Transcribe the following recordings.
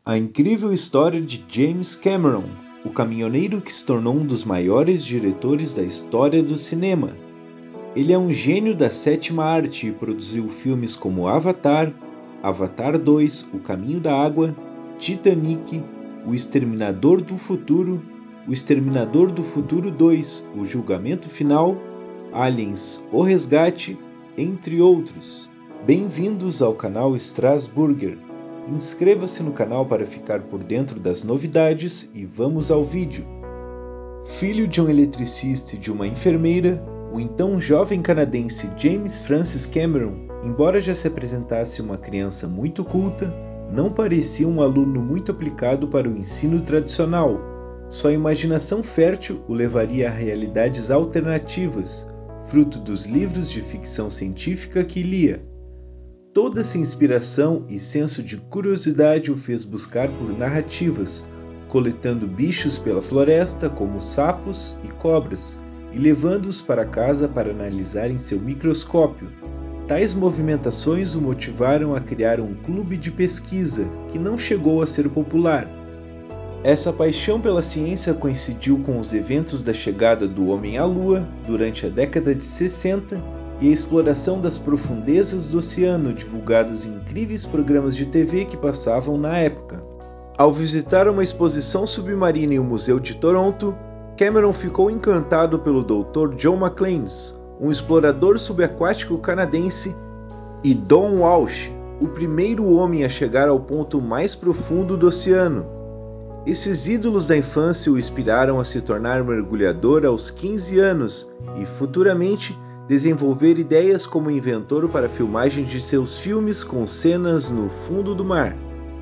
A incrível história de James Cameron, o caminhoneiro que se tornou um dos maiores diretores da história do cinema. Ele é um gênio da sétima arte e produziu filmes como Avatar, Avatar 2, O Caminho da Água, Titanic, O Exterminador do Futuro, O Exterminador do Futuro 2, O Julgamento Final, Aliens, O Resgate, entre outros. Bem-vindos ao canal Strasburger. Inscreva-se no canal para ficar por dentro das novidades e vamos ao vídeo. Filho de um eletricista e de uma enfermeira, o então jovem canadense James Francis Cameron, embora já se apresentasse uma criança muito culta, não parecia um aluno muito aplicado para o ensino tradicional. Sua imaginação fértil o levaria a realidades alternativas, fruto dos livros de ficção científica que lia. Toda essa inspiração e senso de curiosidade o fez buscar por narrativas, coletando bichos pela floresta como sapos e cobras e levando-os para casa para analisar em seu microscópio. Tais movimentações o motivaram a criar um clube de pesquisa que não chegou a ser popular. Essa paixão pela ciência coincidiu com os eventos da chegada do homem à Lua durante a década de 60 e a exploração das profundezas do oceano divulgadas em incríveis programas de TV que passavam na época. Ao visitar uma exposição submarina em um museu de Toronto, Cameron ficou encantado pelo Dr. John Macleans, um explorador subaquático canadense, e Don Walsh, o primeiro homem a chegar ao ponto mais profundo do oceano. Esses ídolos da infância o inspiraram a se tornar mergulhador aos 15 anos e, futuramente, desenvolver ideias como inventor para a filmagem de seus filmes com cenas no fundo do mar.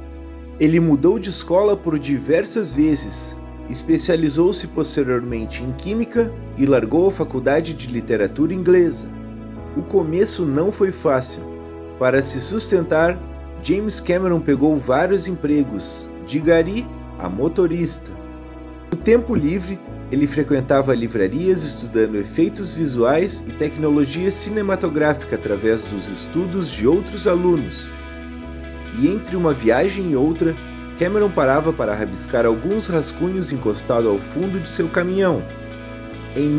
Ele mudou de escola por diversas vezes, especializou-se posteriormente em química e largou a faculdade de literatura inglesa. O começo não foi fácil. Para se sustentar, James Cameron pegou vários empregos, de gari a motorista. No tempo livre, ele frequentava livrarias estudando efeitos visuais e tecnologia cinematográfica através dos estudos de outros alunos. E entre uma viagem e outra, Cameron parava para rabiscar alguns rascunhos encostado ao fundo de seu caminhão. Em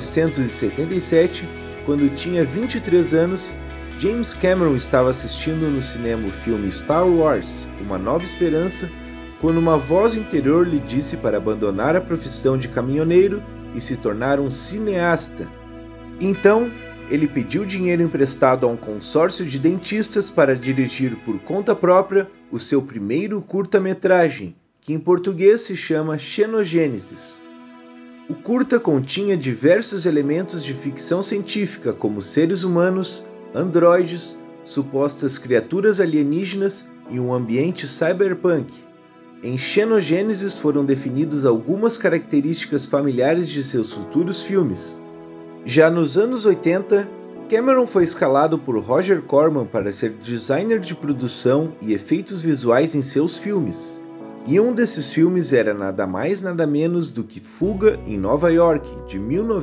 1977, quando tinha 23 anos, James Cameron estava assistindo no cinema o filme Star Wars, Uma Nova Esperança, quando uma voz interior lhe disse para abandonar a profissão de caminhoneiro e se tornar um cineasta. Então, ele pediu dinheiro emprestado a um consórcio de dentistas para dirigir por conta própria o seu primeiro curta-metragem, que em português se chama Xenogênesis. O curta continha diversos elementos de ficção científica, como seres humanos, androides, supostas criaturas alienígenas e um ambiente cyberpunk. Em Xenogênesis foram definidas algumas características familiares de seus futuros filmes. Já nos anos 80, Cameron foi escalado por Roger Corman para ser designer de produção e efeitos visuais em seus filmes. E um desses filmes era nada mais nada menos do que Fuga em Nova York, de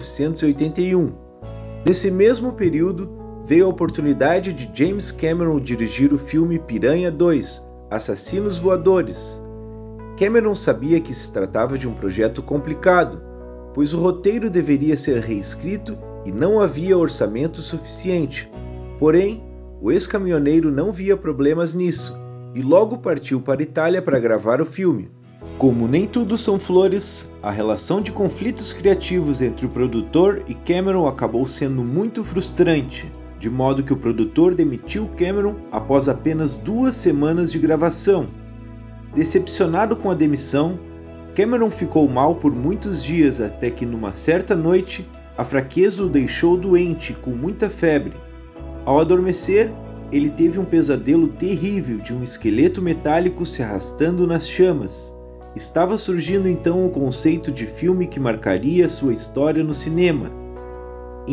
1981. Nesse mesmo período, veio a oportunidade de James Cameron dirigir o filme Piranha 2, Assassinos Voadores. Cameron sabia que se tratava de um projeto complicado, pois o roteiro deveria ser reescrito e não havia orçamento suficiente. Porém, o ex-caminhoneiro não via problemas nisso e logo partiu para a Itália para gravar o filme. Como nem tudo são flores, a relação de conflitos criativos entre o produtor e Cameron acabou sendo muito frustrante, de modo que o produtor demitiu Cameron após apenas 2 semanas de gravação. Decepcionado com a demissão, Cameron ficou mal por muitos dias até que numa certa noite a fraqueza o deixou doente com muita febre. Ao adormecer, ele teve um pesadelo terrível de um esqueleto metálico se arrastando nas chamas. Estava surgindo então o conceito de filme que marcaria sua história no cinema. Em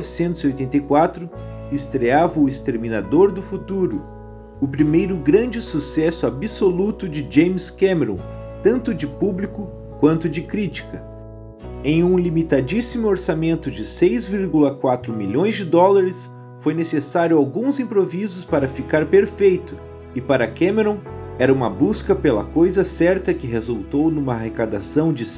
1984, estreava O Exterminador do Futuro, o primeiro grande sucesso absoluto de James Cameron, tanto de público quanto de crítica. Em um limitadíssimo orçamento de 6,4 milhões de dólares, foi necessário alguns improvisos para ficar perfeito, e para Cameron, Era uma busca pela coisa certa que resultou numa arrecadação de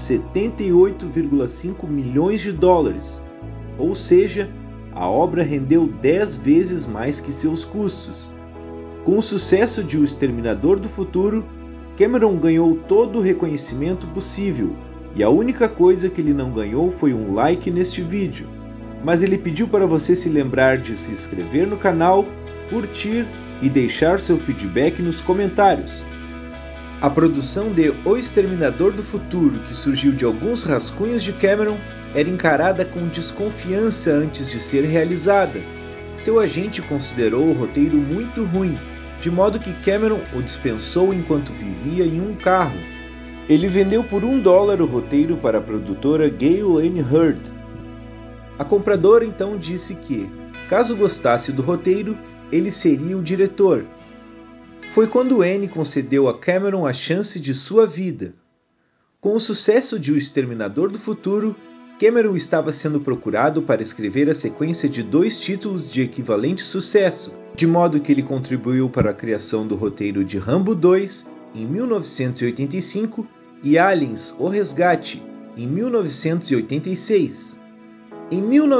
78,5 milhões de dólares, ou seja, a obra rendeu 10 vezes mais que seus custos. Com o sucesso de O Exterminador do Futuro, Cameron ganhou todo o reconhecimento possível, e a única coisa que ele não ganhou foi um like neste vídeo. Mas ele pediu para você se lembrar de se inscrever no canal, curtir e deixar seu feedback nos comentários. A produção de O Exterminador do Futuro, que surgiu de alguns rascunhos de Cameron, era encarada com desconfiança antes de ser realizada. Seu agente considerou o roteiro muito ruim, de modo que Cameron o dispensou enquanto vivia em um carro. Ele vendeu por $1 o roteiro para a produtora Gale Anne Hurd. A compradora então disse que, caso gostasse do roteiro, ele seria o diretor. Foi quando Anne concedeu a Cameron a chance de sua vida. Com o sucesso de O Exterminador do Futuro, Cameron estava sendo procurado para escrever a sequência de 2 títulos de equivalente sucesso, de modo que ele contribuiu para a criação do roteiro de Rambo 2, em 1985, e Aliens: O Resgate, em 1986. Em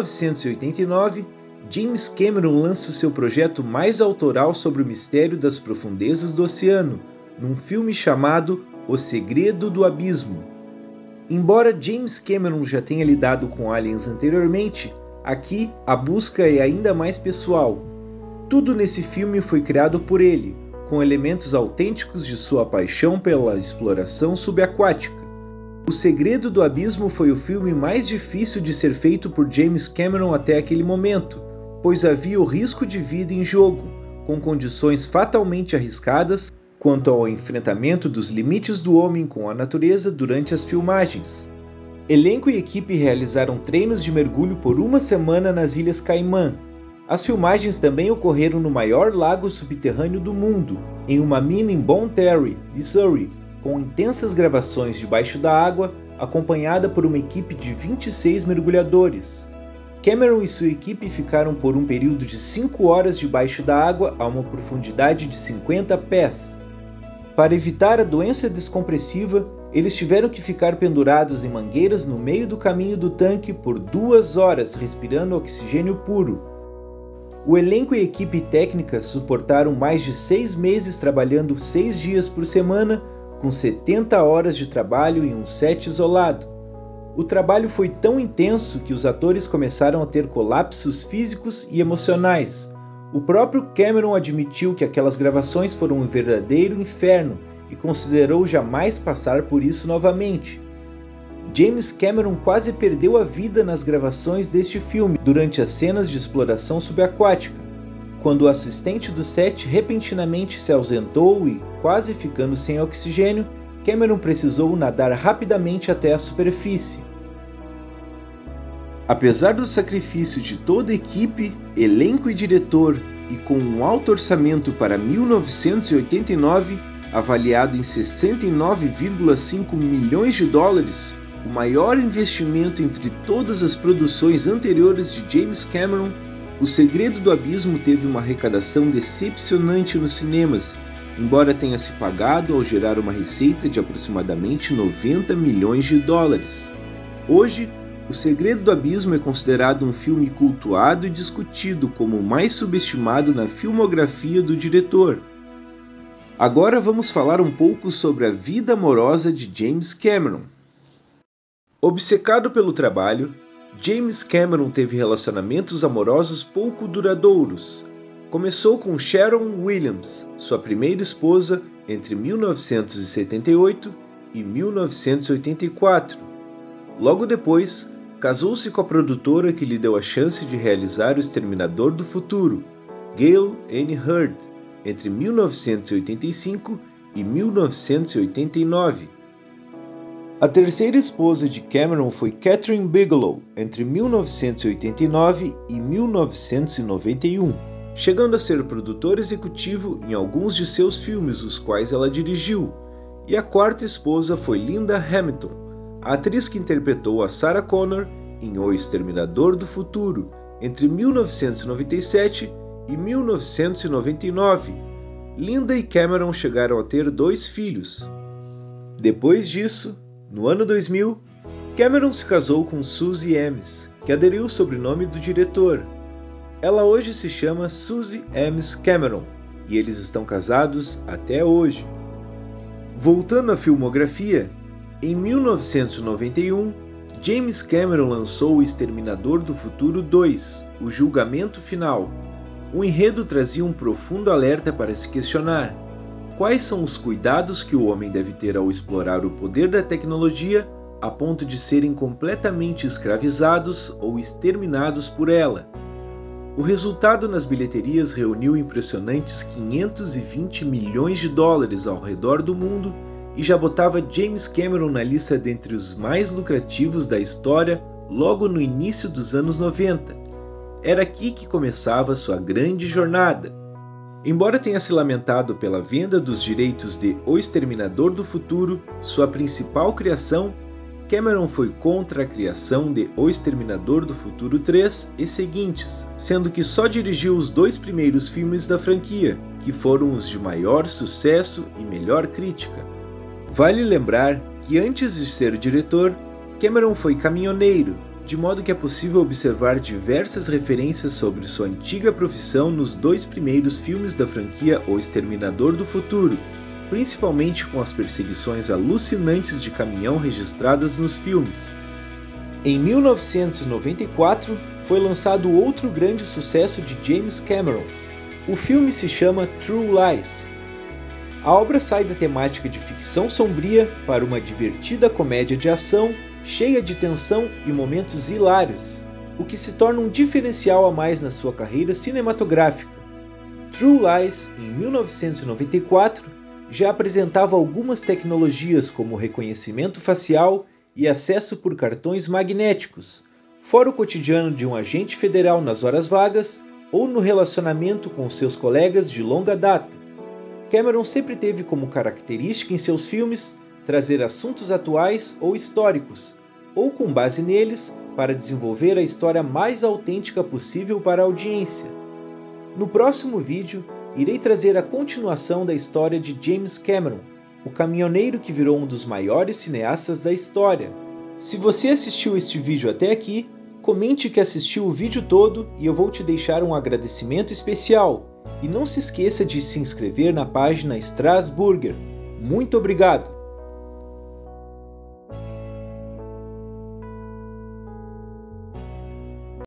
1989, James Cameron lança seu projeto mais autoral sobre o mistério das profundezas do oceano, num filme chamado O Segredo do Abismo. Embora James Cameron já tenha lidado com aliens anteriormente, aqui a busca é ainda mais pessoal. Tudo nesse filme foi criado por ele, com elementos autênticos de sua paixão pela exploração subaquática. O Segredo do Abismo foi o filme mais difícil de ser feito por James Cameron até aquele momento, pois havia o risco de vida em jogo, com condições fatalmente arriscadas quanto ao enfrentamento dos limites do homem com a natureza durante as filmagens. Elenco e equipe realizaram treinos de mergulho por 1 semana nas Ilhas Caimã. As filmagens também ocorreram no maior lago subterrâneo do mundo, em uma mina em Bon Terry, Missouri, com intensas gravações debaixo da água, acompanhada por uma equipe de 26 mergulhadores. Cameron e sua equipe ficaram por um período de 5 horas debaixo da água a uma profundidade de 50 pés. Para evitar a doença descompressiva, eles tiveram que ficar pendurados em mangueiras no meio do caminho do tanque por 2 horas respirando oxigênio puro. O elenco e equipe técnica suportaram mais de 6 meses trabalhando 6 dias por semana, com 70 horas de trabalho em um set isolado. O trabalho foi tão intenso que os atores começaram a ter colapsos físicos e emocionais. O próprio Cameron admitiu que aquelas gravações foram um verdadeiro inferno e considerou jamais passar por isso novamente. James Cameron quase perdeu a vida nas gravações deste filme durante as cenas de exploração subaquática, quando o assistente do set repentinamente se ausentou e, quase ficando sem oxigênio, Cameron precisou nadar rapidamente até a superfície. Apesar do sacrifício de toda a equipe, elenco e diretor, e com um alto orçamento para 1989, avaliado em 69,5 milhões de dólares, o maior investimento entre todas as produções anteriores de James Cameron, O Segredo do Abismo teve uma arrecadação decepcionante nos cinemas, embora tenha se pagado ao gerar uma receita de aproximadamente 90 milhões de dólares. Hoje, O Segredo do Abismo é considerado um filme cultuado e discutido como o mais subestimado na filmografia do diretor. Agora vamos falar um pouco sobre a vida amorosa de James Cameron. Obcecado pelo trabalho, James Cameron teve relacionamentos amorosos pouco duradouros. Começou com Sharon Williams, sua primeira esposa, entre 1978 e 1984. Logo depois, casou-se com a produtora que lhe deu a chance de realizar O Exterminador do Futuro, Gale Anne Hurd, entre 1985 e 1989. A terceira esposa de Cameron foi Kathryn Bigelow, entre 1989 e 1991, chegando a ser produtor executivo em alguns de seus filmes, os quais ela dirigiu. E a quarta esposa foi Linda Hamilton, a atriz que interpretou a Sarah Connor em O Exterminador do Futuro, entre 1997 e 1999. Linda e Cameron chegaram a ter 2 filhos. Depois disso, no ano 2000, Cameron se casou com Suzy Amis, que aderiu ao sobrenome do diretor. Ela hoje se chama Suzy Amis Cameron, e eles estão casados até hoje. Voltando à filmografia, em 1991, James Cameron lançou O Exterminador do Futuro 2, O Julgamento Final. O enredo trazia um profundo alerta para se questionar: quais são os cuidados que o homem deve ter ao explorar o poder da tecnologia a ponto de serem completamente escravizados ou exterminados por ela? O resultado nas bilheterias reuniu impressionantes 520 milhões de dólares ao redor do mundo e já botava James Cameron na lista dentre os mais lucrativos da história logo no início dos anos 90. Era aqui que começava sua grande jornada. Embora tenha se lamentado pela venda dos direitos de O Exterminador do Futuro, sua principal criação, Cameron foi contra a criação de O Exterminador do Futuro 3 e seguintes, sendo que só dirigiu os 2 primeiros filmes da franquia, que foram os de maior sucesso e melhor crítica. Vale lembrar que antes de ser diretor, Cameron foi caminhoneiro, de modo que é possível observar diversas referências sobre sua antiga profissão nos 2 primeiros filmes da franquia O Exterminador do Futuro, principalmente com as perseguições alucinantes de caminhão registradas nos filmes. Em 1994, foi lançado outro grande sucesso de James Cameron. O filme se chama True Lies. A obra sai da temática de ficção sombria para uma divertida comédia de ação, cheia de tensão e momentos hilários, o que se torna um diferencial a mais na sua carreira cinematográfica. True Lies, em 1994, já apresentava algumas tecnologias como reconhecimento facial e acesso por cartões magnéticos, fora o cotidiano de um agente federal nas horas vagas ou no relacionamento com seus colegas de longa data. Cameron sempre teve como característica em seus filmes trazer assuntos atuais ou históricos, ou com base neles, para desenvolver a história mais autêntica possível para a audiência. No próximo vídeo, irei trazer a continuação da história de James Cameron, o caminhoneiro que virou um dos maiores cineastas da história. Se você assistiu este vídeo até aqui, comente que assistiu o vídeo todo e eu vou te deixar um agradecimento especial. E não se esqueça de se inscrever na página Strasburger. Muito obrigado!